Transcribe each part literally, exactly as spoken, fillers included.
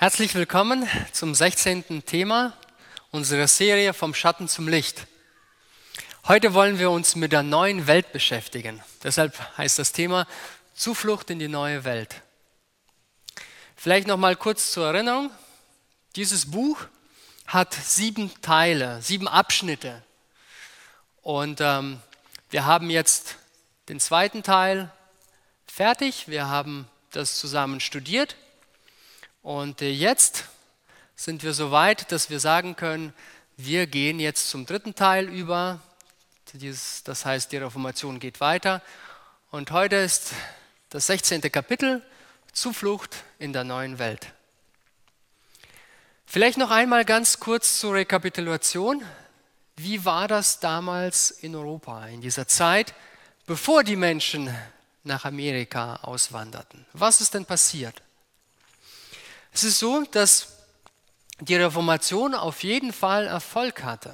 Herzlich willkommen zum sechzehnten Thema unserer Serie Vom Schatten zum Licht. Heute wollen wir uns mit der neuen Welt beschäftigen. Deshalb heißt das Thema Zuflucht in die neue Welt. Vielleicht noch mal kurz zur Erinnerung. Dieses Buch hat sieben Teile, sieben Abschnitte. Und ähm, wir haben jetzt den zweiten Teil fertig. Wir haben das zusammen studiert. Und jetzt sind wir so weit, dass wir sagen können, wir gehen jetzt zum dritten Teil über. Das heißt, die Reformation geht weiter. Und heute ist das sechzehnte Kapitel, Zuflucht in der neuen Welt. Vielleicht noch einmal ganz kurz zur Rekapitulation. Wie war das damals in Europa, in dieser Zeit, bevor die Menschen nach Amerika auswanderten? Was ist denn passiert? Es ist so, dass die Reformation auf jeden Fall Erfolg hatte.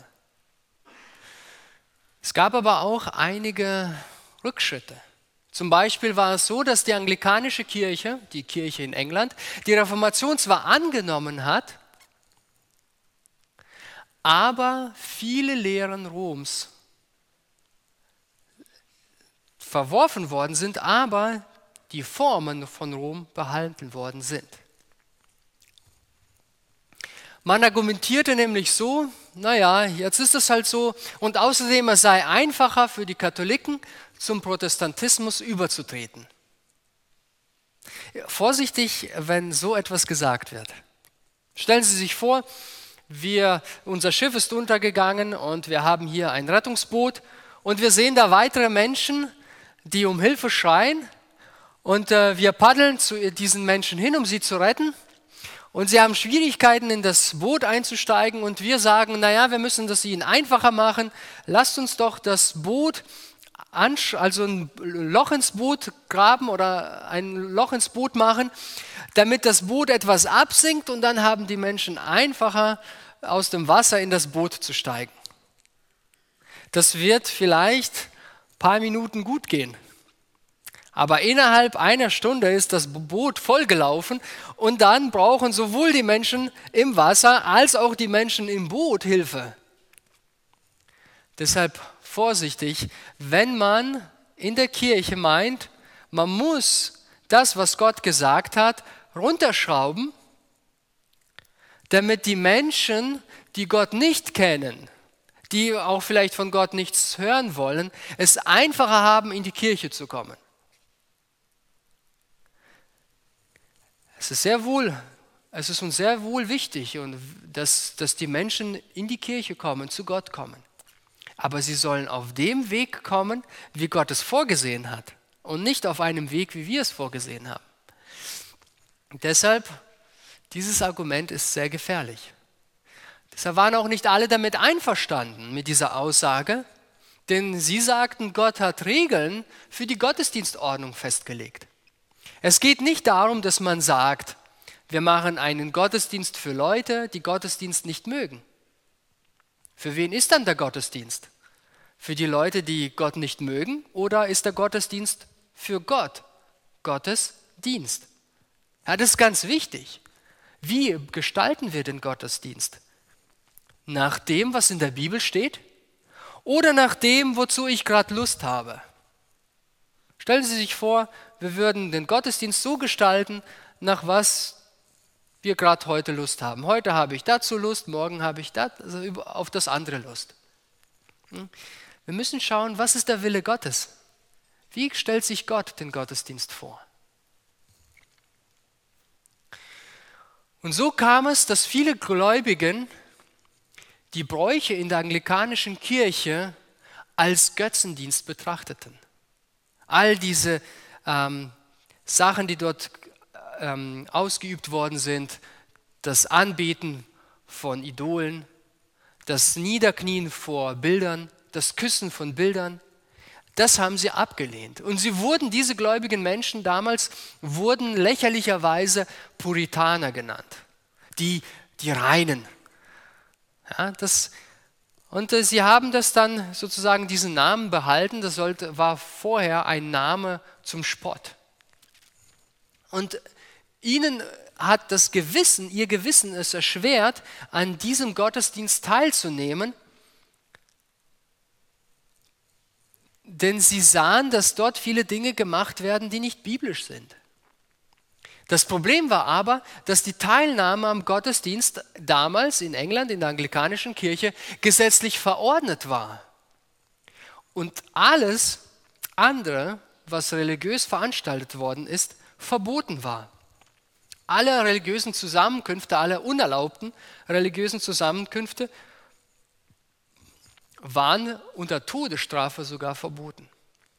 Es gab aber auch einige Rückschritte. Zum Beispiel war es so, dass die anglikanische Kirche, die Kirche in England, die Reformation zwar angenommen hat, aber viele Lehren Roms verworfen worden sind, aber die Formen von Rom behalten worden sind. Man argumentierte nämlich so, naja, jetzt ist es halt so, und außerdem es sei einfacher für die Katholiken, zum Protestantismus überzutreten. Vorsichtig, wenn so etwas gesagt wird. Stellen Sie sich vor, wir, unser Schiff ist untergegangen und wir haben hier ein Rettungsboot und wir sehen da weitere Menschen, die um Hilfe schreien und äh, wir paddeln zu diesen Menschen hin, um sie zu retten. Und sie haben Schwierigkeiten, in das Boot einzusteigen und wir sagen, naja, wir müssen das ihnen einfacher machen. Lasst uns doch das Boot, also ein Loch ins Boot graben oder ein Loch ins Boot machen, damit das Boot etwas absinkt und dann haben die Menschen einfacher, aus dem Wasser in das Boot zu steigen. Das wird vielleicht ein paar Minuten gut gehen. Aber innerhalb einer Stunde ist das Boot vollgelaufen und dann brauchen sowohl die Menschen im Wasser als auch die Menschen im Boot Hilfe. Deshalb vorsichtig, wenn man in der Kirche meint, man muss das, was Gott gesagt hat, runterschrauben, damit die Menschen, die Gott nicht kennen, die auch vielleicht von Gott nichts hören wollen, es einfacher haben, in die Kirche zu kommen. Es ist sehr wohl, es ist uns sehr wohl wichtig, und dass, dass die Menschen in die Kirche kommen, zu Gott kommen. Aber sie sollen auf dem Weg kommen, wie Gott es vorgesehen hat und nicht auf einem Weg, wie wir es vorgesehen haben. Und deshalb, dieses Argument ist sehr gefährlich. Deshalb waren auch nicht alle damit einverstanden mit dieser Aussage, denn sie sagten, Gott hat Regeln für die Gottesdienstordnung festgelegt. Es geht nicht darum, dass man sagt, wir machen einen Gottesdienst für Leute, die Gottesdienst nicht mögen. Für wen ist dann der Gottesdienst? Für die Leute, die Gott nicht mögen, oder ist der Gottesdienst für Gott? Gottes Dienst. Ja, das ist ganz wichtig. Wie gestalten wir den Gottesdienst? Nach dem, was in der Bibel steht? Oder nach dem, wozu ich gerade Lust habe? Stellen Sie sich vor, wir würden den Gottesdienst so gestalten, nach was wir gerade heute Lust haben. Heute habe ich dazu Lust, morgen habe ich das, also auf das andere Lust. Wir müssen schauen, was ist der Wille Gottes? Wie stellt sich Gott den Gottesdienst vor? Und so kam es, dass viele Gläubigen die Bräuche in der anglikanischen Kirche als Götzendienst betrachteten. All diese ähm, Sachen, die dort ähm, ausgeübt worden sind, das Anbeten von Idolen, das Niederknien vor Bildern, das Küssen von Bildern, das haben sie abgelehnt. Und sie wurden, diese gläubigen Menschen damals, wurden lächerlicherweise Puritaner genannt, die, die Reinen. Ja, das Und äh, sie haben das dann sozusagen diesen Namen behalten, das sollte, war vorher ein Name zum Spott. Und ihnen hat das Gewissen, ihr Gewissen es erschwert, an diesem Gottesdienst teilzunehmen, denn sie sahen, dass dort viele Dinge gemacht werden, die nicht biblisch sind. Das Problem war aber, dass die Teilnahme am Gottesdienst damals in England, in der anglikanischen Kirche, gesetzlich verordnet war. Und alles andere, was religiös veranstaltet worden ist, verboten war. Alle religiösen Zusammenkünfte, alle unerlaubten religiösen Zusammenkünfte waren unter Todesstrafe sogar verboten.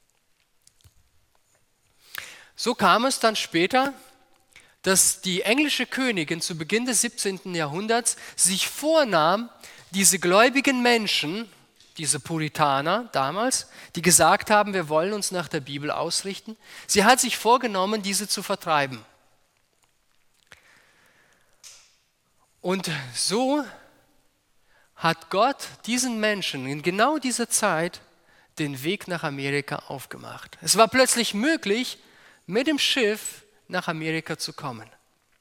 So kam es dann später, dass die englische Königin zu Beginn des siebzehnten Jahrhunderts sich vornahm, diese gläubigen Menschen, diese Puritaner damals, die gesagt haben, wir wollen uns nach der Bibel ausrichten, sie hat sich vorgenommen, diese zu vertreiben. Und so hat Gott diesen Menschen in genau dieser Zeit den Weg nach Amerika aufgemacht. Es war plötzlich möglich, mit dem Schiff nach Amerika zu kommen.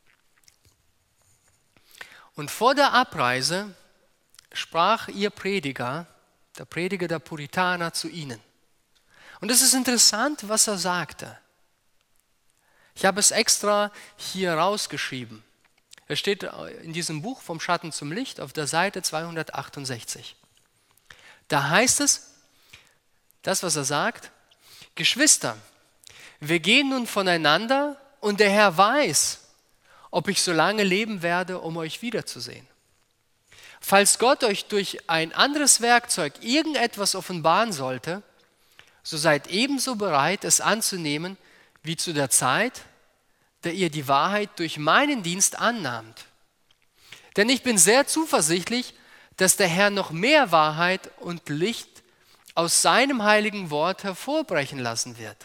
Und vor der Abreise sprach ihr Prediger, der Prediger der Puritaner, zu ihnen. Und es ist interessant, was er sagte. Ich habe es extra hier rausgeschrieben. Es steht in diesem Buch Vom Schatten zum Licht auf der Seite zweihundertachtundsechzig. Da heißt es, das, was er sagt: Geschwister, wir gehen nun voneinander und der Herr weiß, ob ich so lange leben werde, um euch wiederzusehen. Falls Gott euch durch ein anderes Werkzeug irgendetwas offenbaren sollte, so seid ebenso bereit, es anzunehmen, wie zu der Zeit, da ihr die Wahrheit durch meinen Dienst annahmt. Denn ich bin sehr zuversichtlich, dass der Herr noch mehr Wahrheit und Licht aus seinem heiligen Wort hervorbrechen lassen wird.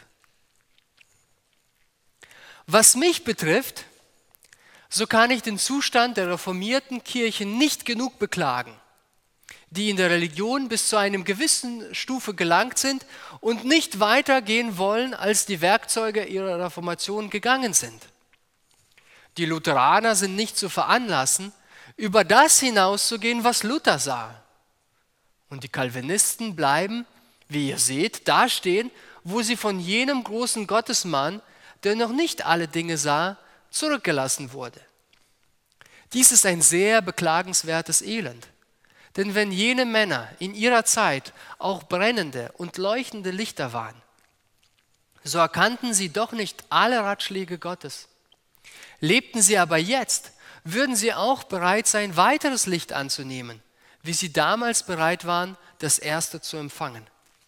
Was mich betrifft, so kann ich den Zustand der reformierten Kirchen nicht genug beklagen, die in der Religion bis zu einer gewissen Stufe gelangt sind und nicht weitergehen wollen, als die Werkzeuge ihrer Reformation gegangen sind. Die Lutheraner sind nicht zu veranlassen, über das hinauszugehen, was Luther sah. Und die Calvinisten bleiben, wie ihr seht, da stehen, wo sie von jenem großen Gottesmann, der noch nicht alle Dinge sah, zurückgelassen wurde. Dies ist ein sehr beklagenswertes Elend. Denn wenn jene Männer in ihrer Zeit auch brennende und leuchtende Lichter waren, so erkannten sie doch nicht alle Ratschläge Gottes. Lebten sie aber jetzt, würden sie auch bereit sein, weiteres Licht anzunehmen, wie sie damals bereit waren, das erste zu empfangen.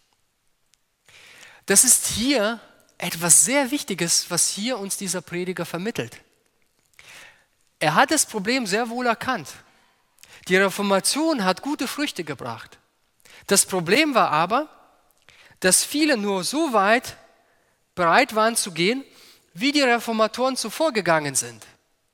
Das ist hier etwas sehr Wichtiges, was hier uns dieser Prediger vermittelt. Er hat das Problem sehr wohl erkannt. Die Reformation hat gute Früchte gebracht. Das Problem war aber, dass viele nur so weit bereit waren zu gehen, wie die Reformatoren zuvor gegangen sind.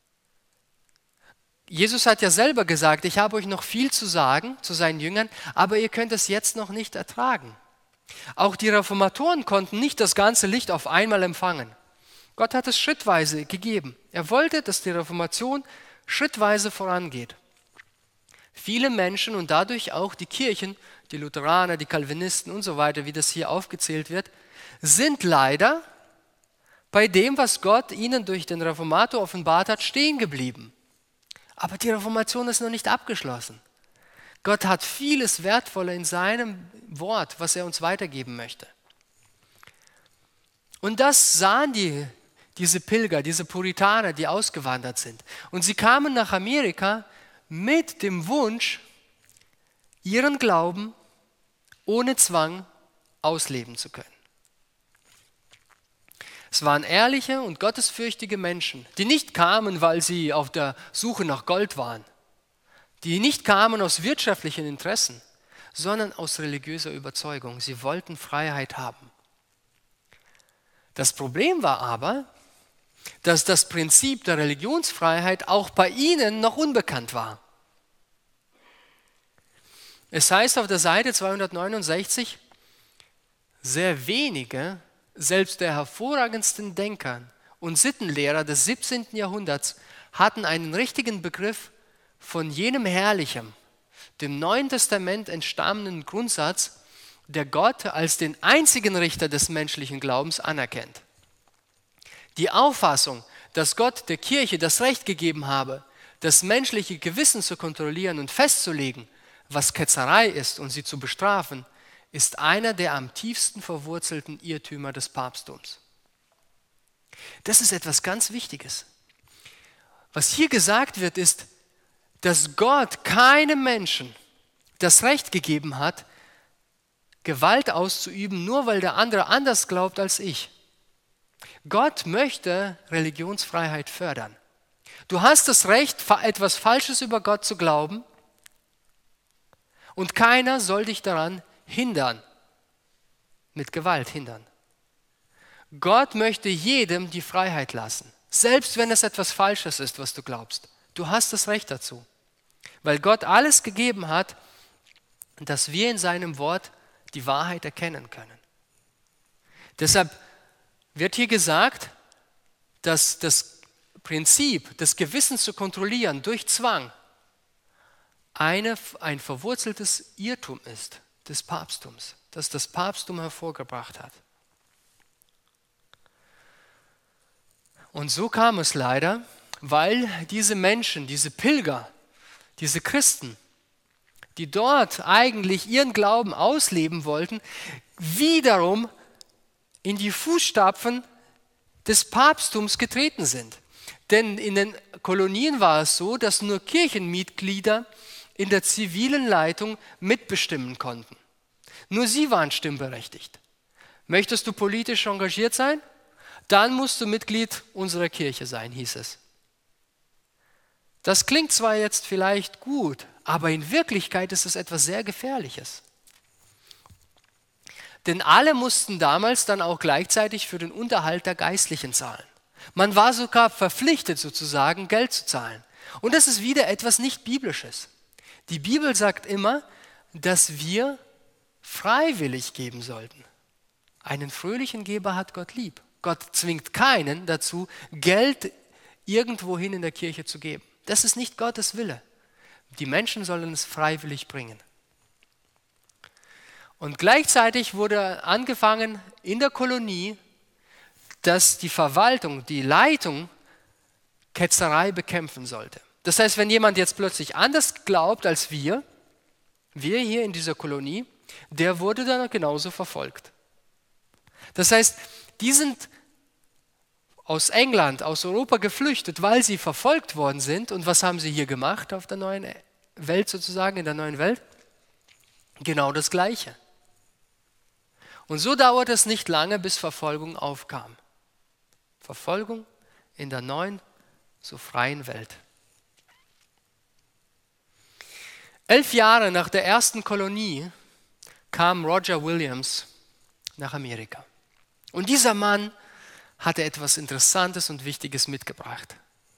Jesus hat ja selber gesagt, ich habe euch noch viel zu sagen zu seinen Jüngern, aber ihr könnt es jetzt noch nicht ertragen. Auch die Reformatoren konnten nicht das ganze Licht auf einmal empfangen. Gott hat es schrittweise gegeben. Er wollte, dass die Reformation schrittweise vorangeht. Viele Menschen und dadurch auch die Kirchen, die Lutheraner, die Calvinisten und so weiter, wie das hier aufgezählt wird, sind leider bei dem, was Gott ihnen durch den Reformator offenbart hat, stehen geblieben. Aber die Reformation ist noch nicht abgeschlossen. Gott hat vieles Wertvolle in seinem Wort, was er uns weitergeben möchte. Und das sahen die, diese Pilger, diese Puritaner, die ausgewandert sind. Und sie kamen nach Amerika mit dem Wunsch, ihren Glauben ohne Zwang ausleben zu können. Es waren ehrliche und gottesfürchtige Menschen, die nicht kamen, weil sie auf der Suche nach Gold waren, die nicht kamen aus wirtschaftlichen Interessen, sondern aus religiöser Überzeugung. Sie wollten Freiheit haben. Das Problem war aber, dass das Prinzip der Religionsfreiheit auch bei ihnen noch unbekannt war. Es heißt auf der Seite zweihundertneunundsechzig, sehr wenige, selbst der hervorragendsten Denker und Sittenlehrer des siebzehnten Jahrhunderts, hatten einen richtigen Begriff von jenem herrlichen, dem Neuen Testament entstammenden Grundsatz, der Gott als den einzigen Richter des menschlichen Glaubens anerkennt. Die Auffassung, dass Gott der Kirche das Recht gegeben habe, das menschliche Gewissen zu kontrollieren und festzulegen, was Ketzerei ist und sie zu bestrafen, ist einer der am tiefsten verwurzelten Irrtümer des Papsttums. Das ist etwas ganz Wichtiges. Was hier gesagt wird, ist, dass Gott keinem Menschen das Recht gegeben hat, Gewalt auszuüben, nur weil der andere anders glaubt als ich. Gott möchte Religionsfreiheit fördern. Du hast das Recht, etwas Falsches über Gott zu glauben, und keiner soll dich daran hindern, mit Gewalt hindern. Gott möchte jedem die Freiheit lassen, selbst wenn es etwas Falsches ist, was du glaubst. Du hast das Recht dazu, weil Gott alles gegeben hat, dass wir in seinem Wort die Wahrheit erkennen können. Deshalb wird hier gesagt, dass das Prinzip, das Gewissen zu kontrollieren durch Zwang, eine, ein verwurzeltes Irrtum ist des Papsttums, das das Papsttum hervorgebracht hat. Und so kam es leider, weil diese Menschen, diese Pilger, diese Christen, die dort eigentlich ihren Glauben ausleben wollten, wiederum in die Fußstapfen des Papsttums getreten sind. Denn in den Kolonien war es so, dass nur Kirchenmitglieder in der zivilen Leitung mitbestimmen konnten. Nur sie waren stimmberechtigt. Möchtest du politisch engagiert sein? Dann musst du Mitglied unserer Kirche sein, hieß es. Das klingt zwar jetzt vielleicht gut, aber in Wirklichkeit ist es etwas sehr Gefährliches. Denn alle mussten damals dann auch gleichzeitig für den Unterhalt der Geistlichen zahlen. Man war sogar verpflichtet, sozusagen Geld zu zahlen. Und das ist wieder etwas nicht Biblisches. Die Bibel sagt immer, dass wir freiwillig geben sollten. Einen fröhlichen Geber hat Gott lieb. Gott zwingt keinen dazu, Geld irgendwohin in der Kirche zu geben. Das ist nicht Gottes Wille. Die Menschen sollen es freiwillig bringen. Und gleichzeitig wurde angefangen in der Kolonie, dass die Verwaltung, die Leitung Ketzerei bekämpfen sollte. Das heißt, wenn jemand jetzt plötzlich anders glaubt als wir, wir hier in dieser Kolonie, der wurde dann genauso verfolgt. Das heißt, die sind aus England, aus Europa geflüchtet, weil sie verfolgt worden sind. Und was haben sie hier gemacht auf der neuen Welt sozusagen, in der neuen Welt? Genau das Gleiche. Und so dauerte es nicht lange, bis Verfolgung aufkam. Verfolgung in der neuen, so freien Welt. Elf Jahre nach der ersten Kolonie kam Roger Williams nach Amerika. Und dieser Mann hatte etwas Interessantes und Wichtiges mitgebracht.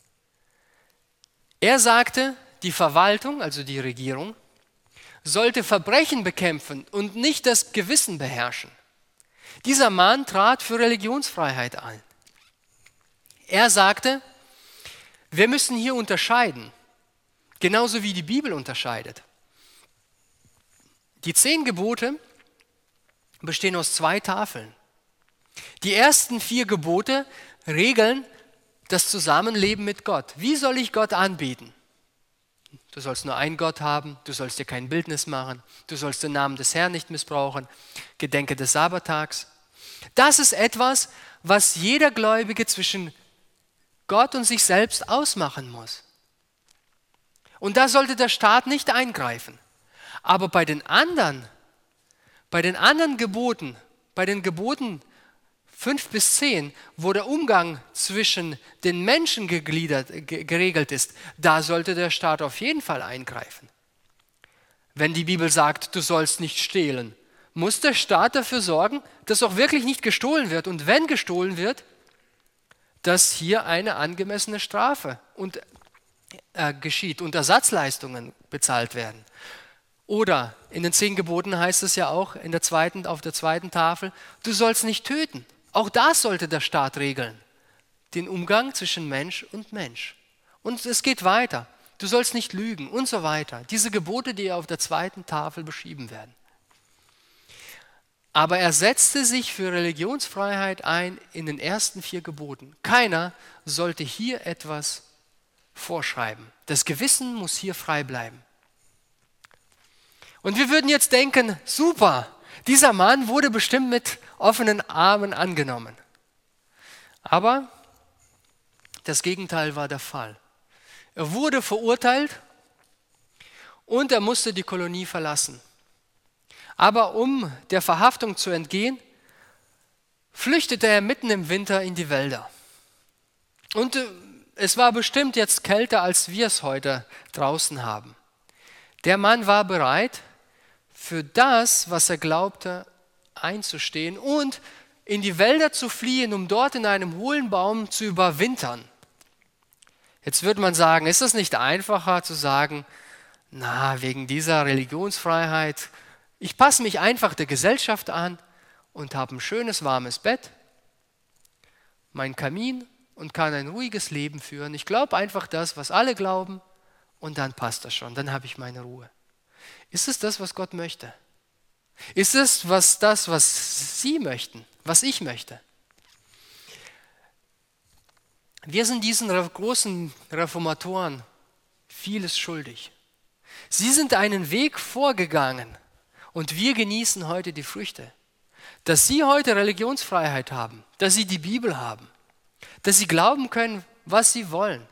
Er sagte, die Verwaltung, also die Regierung, sollte Verbrechen bekämpfen und nicht das Gewissen beherrschen. Dieser Mann trat für Religionsfreiheit ein. Er sagte, wir müssen hier unterscheiden, genauso wie die Bibel unterscheidet. Die zehn Gebote bestehen aus zwei Tafeln. Die ersten vier Gebote regeln das Zusammenleben mit Gott. Wie soll ich Gott anbeten? Du sollst nur einen Gott haben, du sollst dir kein Bildnis machen, du sollst den Namen des Herrn nicht missbrauchen, gedenke des Sabbattags. Das ist etwas, was jeder Gläubige zwischen Gott und sich selbst ausmachen muss. Und da sollte der Staat nicht eingreifen. Aber bei den anderen, bei den anderen Geboten, bei den Geboten fünf bis zehn, wo der Umgang zwischen den Menschen gegliedert, ge- geregelt ist, da sollte der Staat auf jeden Fall eingreifen. Wenn die Bibel sagt, du sollst nicht stehlen, muss der Staat dafür sorgen, dass auch wirklich nicht gestohlen wird. Und wenn gestohlen wird, dass hier eine angemessene Strafe und, äh, geschieht und Ersatzleistungen bezahlt werden. Oder in den zehn Geboten heißt es ja auch in der zweiten, auf der zweiten Tafel, du sollst nicht töten. Auch das sollte der Staat regeln, den Umgang zwischen Mensch und Mensch. Und es geht weiter. Du sollst nicht lügen und so weiter. Diese Gebote, die auf der zweiten Tafel beschrieben werden. Aber er setzte sich für Religionsfreiheit ein in den ersten vier Geboten. Keiner sollte hier etwas vorschreiben. Das Gewissen muss hier frei bleiben. Und wir würden jetzt denken, super, dieser Mann wurde bestimmt mit offenen Armen angenommen. Aber das Gegenteil war der Fall. Er wurde verurteilt und er musste die Kolonie verlassen. Aber um der Verhaftung zu entgehen, flüchtete er mitten im Winter in die Wälder. Und es war bestimmt jetzt kälter, als wir es heute draußen haben. Der Mann war bereit, für das, was er glaubte, einzustehen und in die Wälder zu fliehen, um dort in einem hohlen Baum zu überwintern. Jetzt würde man sagen, ist es nicht einfacher zu sagen, na, wegen dieser Religionsfreiheit, ich passe mich einfach der Gesellschaft an und habe ein schönes, warmes Bett, mein Kamin und kann ein ruhiges Leben führen. Ich glaube einfach das, was alle glauben und dann passt das schon, dann habe ich meine Ruhe. Ist es das, was Gott möchte? Ist es was, das, was Sie möchten, was ich möchte? Wir sind diesen großen Reformatoren vieles schuldig. Sie sind einen Weg vorgegangen und wir genießen heute die Früchte. Dass Sie heute Religionsfreiheit haben, dass Sie die Bibel haben, dass Sie glauben können, was Sie wollen,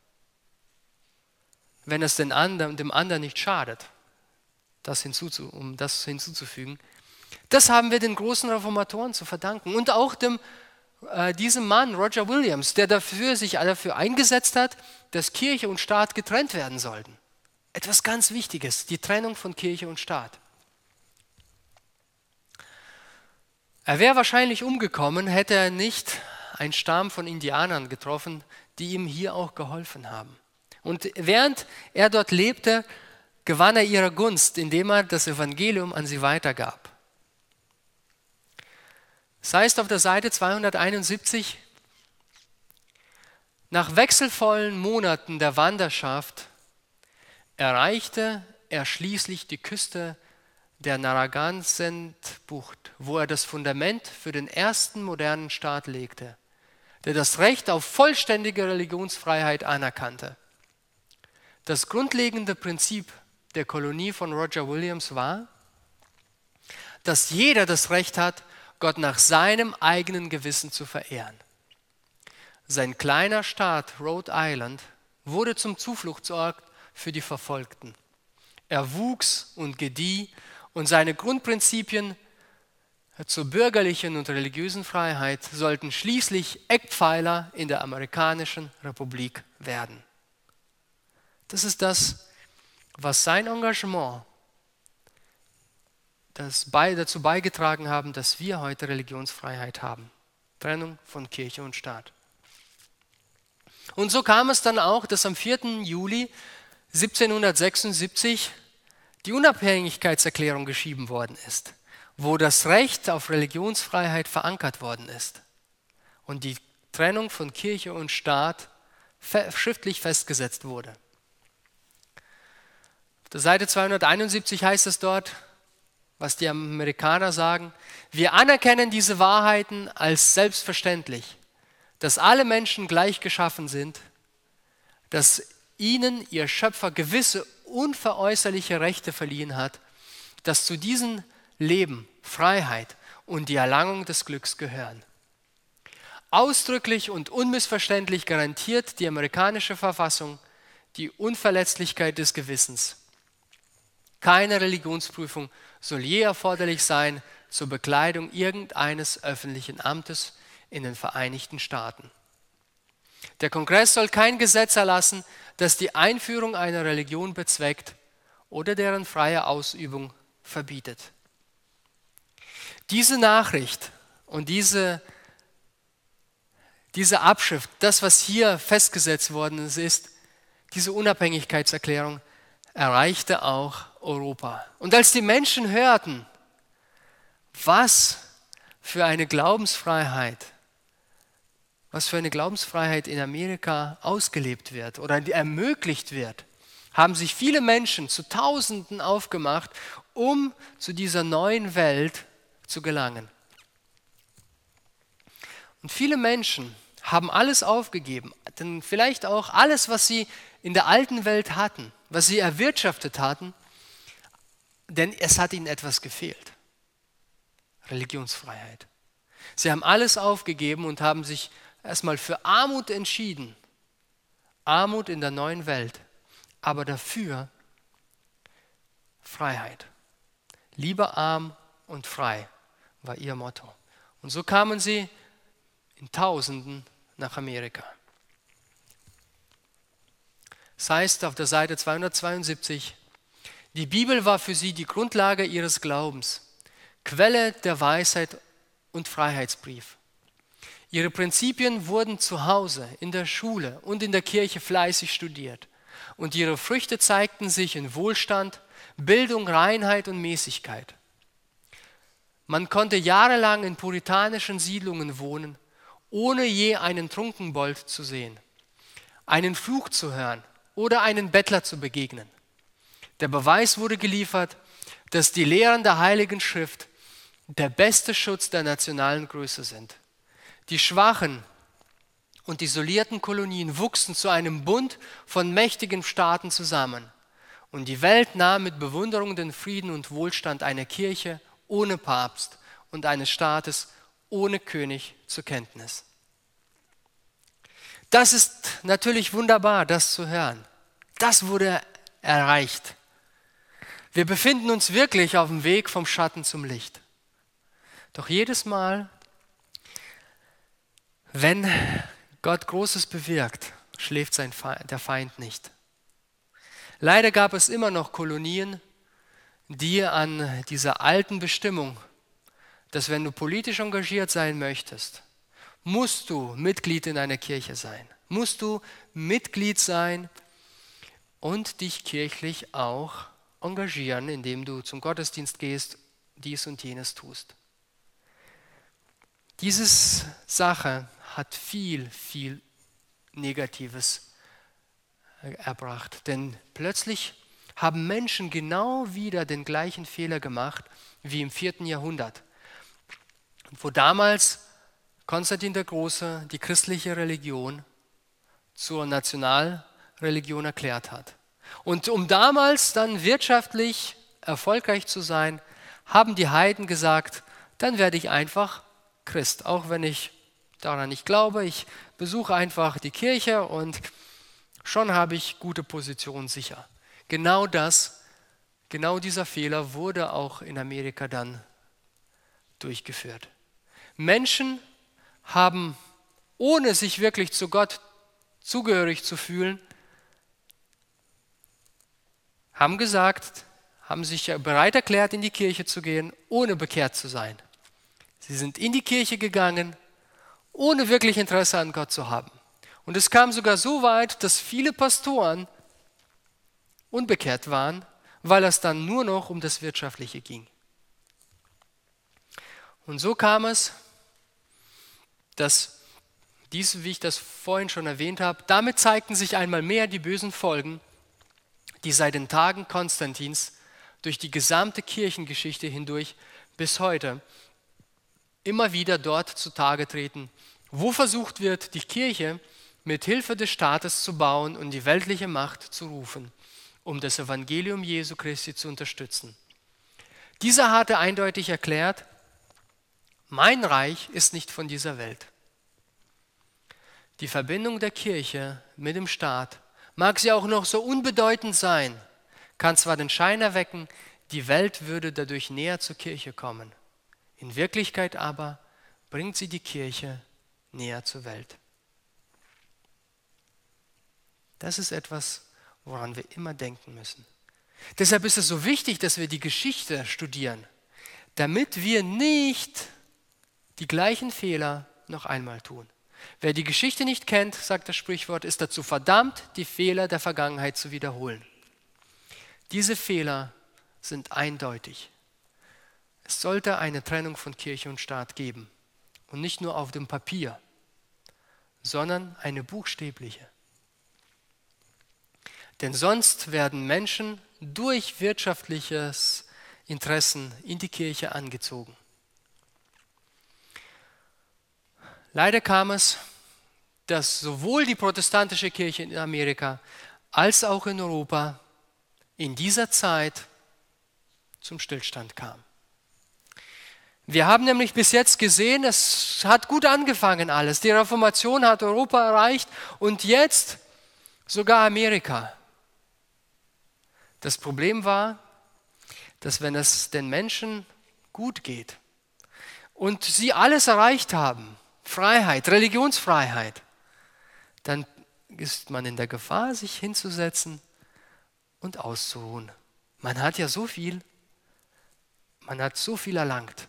wenn es den anderen, dem anderen nicht schadet, das hinzuzu, um das hinzuzufügen. Das haben wir den großen Reformatoren zu verdanken und auch dem diesem Mann, Roger Williams, der dafür, sich dafür eingesetzt hat, dass Kirche und Staat getrennt werden sollten. Etwas ganz Wichtiges, die Trennung von Kirche und Staat. Er wäre wahrscheinlich umgekommen, hätte er nicht einen Stamm von Indianern getroffen, die ihm hier auch geholfen haben. Und während er dort lebte, gewann er ihre Gunst, indem er das Evangelium an sie weitergab. Das heißt auf der Seite zweihunderteinundsiebzig, nach wechselvollen Monaten der Wanderschaft erreichte er schließlich die Küste der Narragansett-Bucht, wo er das Fundament für den ersten modernen Staat legte, der das Recht auf vollständige Religionsfreiheit anerkannte. Das grundlegende Prinzip der Kolonie von Roger Williams war, dass jeder das Recht hat, Gott nach seinem eigenen Gewissen zu verehren. Sein kleiner Staat Rhode Island wurde zum Zufluchtsort für die Verfolgten. Er wuchs und gedieh und seine Grundprinzipien zur bürgerlichen und religiösen Freiheit sollten schließlich Eckpfeiler in der amerikanischen Republik werden. Das ist das, was sein Engagement das bei, dazu beigetragen haben, dass wir heute Religionsfreiheit haben. Trennung von Kirche und Staat. Und so kam es dann auch, dass am vierten Juli siebzehnhundertsechsundsiebzig die Unabhängigkeitserklärung geschrieben worden ist, wo das Recht auf Religionsfreiheit verankert worden ist und die Trennung von Kirche und Staat schriftlich festgesetzt wurde. Auf der Seite zweihunderteinundsiebzig heißt es dort, was die Amerikaner sagen: Wir anerkennen diese Wahrheiten als selbstverständlich, dass alle Menschen gleich geschaffen sind, dass ihnen ihr Schöpfer gewisse unveräußerliche Rechte verliehen hat, dass zu diesem Leben Freiheit und die Erlangung des Glücks gehören. Ausdrücklich und unmissverständlich garantiert die amerikanische Verfassung die Unverletzlichkeit des Gewissens. Keine Religionsprüfung soll je erforderlich sein zur Bekleidung irgendeines öffentlichen Amtes in den Vereinigten Staaten. Der Kongress soll kein Gesetz erlassen, das die Einführung einer Religion bezweckt oder deren freie Ausübung verbietet. Diese Nachricht und diese, diese Abschrift, das, was hier festgesetzt worden ist, diese Unabhängigkeitserklärung, erreichte auch Europa. Und als die Menschen hörten, was für eine Glaubensfreiheit was für eine Glaubensfreiheit in Amerika ausgelebt wird oder ermöglicht wird, haben sich viele Menschen zu Tausenden aufgemacht, um zu dieser neuen Welt zu gelangen. Und viele Menschen haben alles aufgegeben, denn vielleicht auch alles, was sie in der alten Welt hatten, was sie erwirtschaftet hatten, denn es hat ihnen etwas gefehlt. Religionsfreiheit. Sie haben alles aufgegeben und haben sich erstmal für Armut entschieden. Armut in der neuen Welt, aber dafür Freiheit. Lieber arm und frei war ihr Motto. Und so kamen sie in Tausenden nach Amerika. Das heißt auf der Seite zweihundertzweiundsiebzig, die Bibel war für sie die Grundlage ihres Glaubens, Quelle der Weisheit und Freiheitsbrief. Ihre Prinzipien wurden zu Hause, in der Schule und in der Kirche fleißig studiert. Und ihre Früchte zeigten sich in Wohlstand, Bildung, Reinheit und Mäßigkeit. Man konnte jahrelang in puritanischen Siedlungen wohnen, ohne je einen Trunkenbold zu sehen, einen Fluch zu hören oder einen Bettler zu begegnen. Der Beweis wurde geliefert, dass die Lehren der Heiligen Schrift der beste Schutz der nationalen Größe sind. Die schwachen und isolierten Kolonien wuchsen zu einem Bund von mächtigen Staaten zusammen. Und die Welt nahm mit Bewunderung den Frieden und Wohlstand einer Kirche ohne Papst und eines Staates ohne König zur Kenntnis. Das ist natürlich wunderbar, das zu hören. Das wurde erreicht. Wir befinden uns wirklich auf dem Weg vom Schatten zum Licht. Doch jedes Mal, wenn Gott Großes bewirkt, schläft sein Feind, der Feind nicht. Leider gab es immer noch Kolonien, die an dieser alten Bestimmung, dass wenn du politisch engagiert sein möchtest, musst du Mitglied in einer Kirche sein, musst du Mitglied sein und dich kirchlich auch engagieren, indem du zum Gottesdienst gehst, dies und jenes tust. Diese Sache hat viel, viel Negatives erbracht, denn plötzlich haben Menschen genau wieder den gleichen Fehler gemacht wie im vierten Jahrhundert, wo damals Konstantin der Große die christliche Religion zur Nationalreligion erklärt hat. Und um damals dann wirtschaftlich erfolgreich zu sein, haben die Heiden gesagt, dann werde ich einfach Christ, auch wenn ich daran nicht glaube. Ich besuche einfach die Kirche und schon habe ich gute Position sicher. Genau das, genau dieser Fehler wurde auch in Amerika dann durchgeführt. Menschen haben, ohne sich wirklich zu Gott zugehörig zu fühlen, haben gesagt, haben sich bereit erklärt, in die Kirche zu gehen, ohne bekehrt zu sein. Sie sind in die Kirche gegangen, ohne wirklich Interesse an Gott zu haben. Und es kam sogar so weit, dass viele Pastoren unbekehrt waren, weil es dann nur noch um das Wirtschaftliche ging. Und so kam es, dass dies, wie ich das vorhin schon erwähnt habe, damit zeigten sich einmal mehr die bösen Folgen, die seit den Tagen Konstantins durch die gesamte Kirchengeschichte hindurch bis heute immer wieder dort zutage treten, wo versucht wird, die Kirche mit Hilfe des Staates zu bauen und die weltliche Macht zu rufen, um das Evangelium Jesu Christi zu unterstützen. Dieser hatte eindeutig erklärt, mein Reich ist nicht von dieser Welt. Die Verbindung der Kirche mit dem Staat, mag sie auch noch so unbedeutend sein, kann zwar den Schein erwecken, die Welt würde dadurch näher zur Kirche kommen. In Wirklichkeit aber bringt sie die Kirche näher zur Welt. Das ist etwas, woran wir immer denken müssen. Deshalb ist es so wichtig, dass wir die Geschichte studieren, damit wir nicht die gleichen Fehler noch einmal tun. Wer die Geschichte nicht kennt, sagt das Sprichwort, ist dazu verdammt, die Fehler der Vergangenheit zu wiederholen. Diese Fehler sind eindeutig. Es sollte eine Trennung von Kirche und Staat geben. Und nicht nur auf dem Papier, sondern eine buchstäbliche. Denn sonst werden Menschen durch wirtschaftliches Interessen in die Kirche angezogen. Leider kam es, dass sowohl die protestantische Kirche in Amerika als auch in Europa in dieser Zeit zum Stillstand kam. Wir haben nämlich bis jetzt gesehen, es hat gut angefangen alles. Die Reformation hat Europa erreicht und jetzt sogar Amerika. Das Problem war, dass wenn es den Menschen gut geht und sie alles erreicht haben, Freiheit, Religionsfreiheit, dann ist man in der Gefahr, sich hinzusetzen und auszuruhen. Man hat ja so viel, man hat so viel erlangt.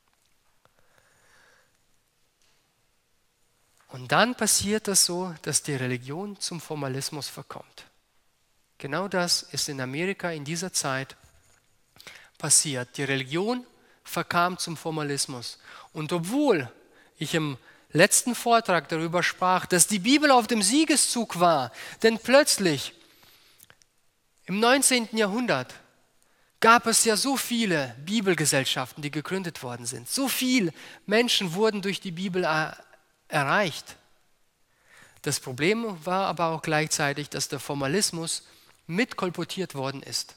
Und dann passiert das so, dass die Religion zum Formalismus verkommt. Genau das ist in Amerika in dieser Zeit passiert. Die Religion verkam zum Formalismus. Und obwohl ich im letzten Vortrag darüber sprach, dass die Bibel auf dem Siegeszug war, denn plötzlich im neunzehnten Jahrhundert gab es ja so viele Bibelgesellschaften, die gegründet worden sind. So viele Menschen wurden durch die Bibel er- erreicht. Das Problem war aber auch gleichzeitig, dass der Formalismus mitkolportiert worden ist.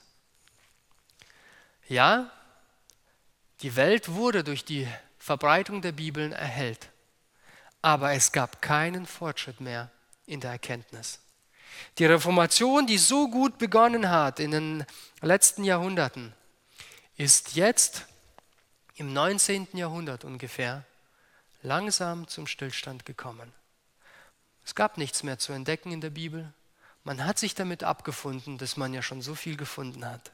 Ja, die Welt wurde durch die Verbreitung der Bibeln erhellt, aber es gab keinen Fortschritt mehr in der Erkenntnis. Die Reformation, die so gut begonnen hat in den letzten Jahrhunderten, ist jetzt im neunzehnten Jahrhundert ungefähr langsam zum Stillstand gekommen. Es gab nichts mehr zu entdecken in der Bibel. Man hat sich damit abgefunden, dass man ja schon so viel gefunden hat.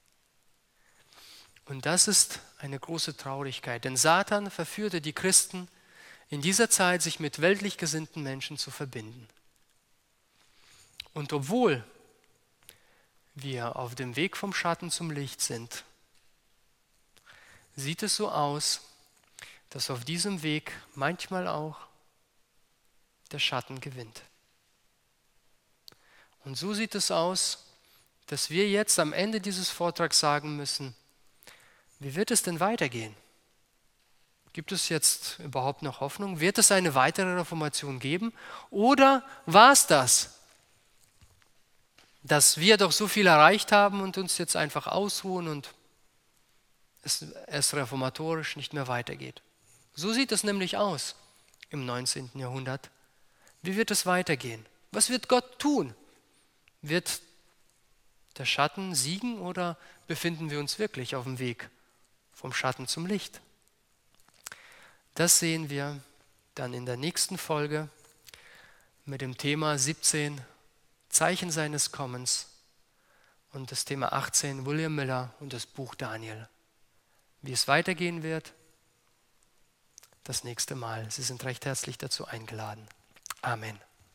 Und das ist eine große Traurigkeit, denn Satan verführte die Christen in dieser Zeit, sich mit weltlich gesinnten Menschen zu verbinden. Und obwohl wir auf dem Weg vom Schatten zum Licht sind, sieht es so aus, dass auf diesem Weg manchmal auch der Schatten gewinnt. Und so sieht es aus, dass wir jetzt am Ende dieses Vortrags sagen müssen, wie wird es denn weitergehen? Gibt es jetzt überhaupt noch Hoffnung? Wird es eine weitere Reformation geben? Oder war es das, dass wir doch so viel erreicht haben und uns jetzt einfach ausruhen und es, es reformatorisch nicht mehr weitergeht? So sieht es nämlich aus im neunzehnten Jahrhundert. Wie wird es weitergehen? Was wird Gott tun? Wird der Schatten siegen oder befinden wir uns wirklich auf dem Weg vom Schatten zum Licht? Das sehen wir dann in der nächsten Folge mit dem Thema siebzehn, Zeichen seines Kommens, und das Thema achtzehn, William Miller und das Buch Daniel. Wie es weitergehen wird, das nächste Mal. Sie sind recht herzlich dazu eingeladen. Amen.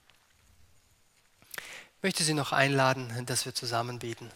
Ich möchte Sie noch einladen, dass wir zusammen beten.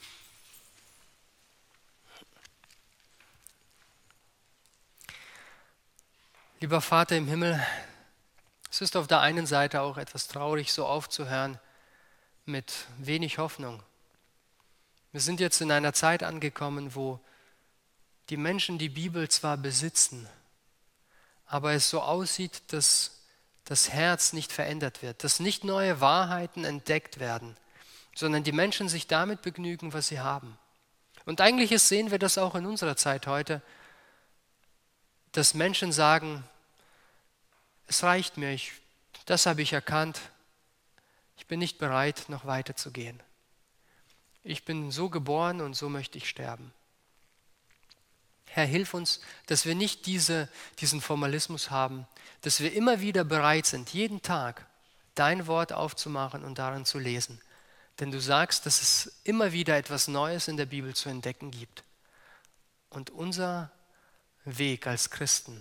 Lieber Vater im Himmel, es ist auf der einen Seite auch etwas traurig, so aufzuhören mit wenig Hoffnung. Wir sind jetzt in einer Zeit angekommen, wo die Menschen die Bibel zwar besitzen, aber es so aussieht, dass das Herz nicht verändert wird, dass nicht neue Wahrheiten entdeckt werden, sondern die Menschen sich damit begnügen, was sie haben. Und eigentlich sehen wir das auch in unserer Zeit heute, dass Menschen sagen, es reicht mir, ich, das habe ich erkannt, ich bin nicht bereit, noch weiter zu gehen. Ich bin so geboren und so möchte ich sterben. Herr, hilf uns, dass wir nicht diese, diesen Formalismus haben, dass wir immer wieder bereit sind, jeden Tag dein Wort aufzumachen und darin zu lesen. Denn du sagst, dass es immer wieder etwas Neues in der Bibel zu entdecken gibt. Und unser Weg als Christen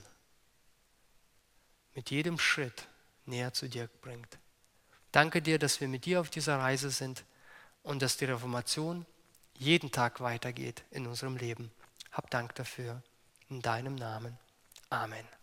mit jedem Schritt näher zu dir bringt. Danke dir, dass wir mit dir auf dieser Reise sind und dass die Reformation jeden Tag weitergeht in unserem Leben. Hab Dank dafür. In deinem Namen. Amen.